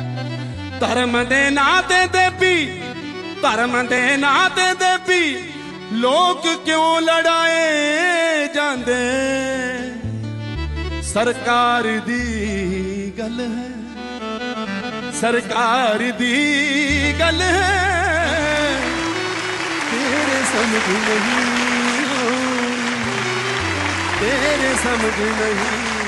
धर्म दे नां ते देवी, धर्म दे नां ते देवी लोग क्यों लड़ाए जांदे। सरकार दी गल है, सरकार दी गल है, तेरे समझ नहीं, तेरे समझ नहीं।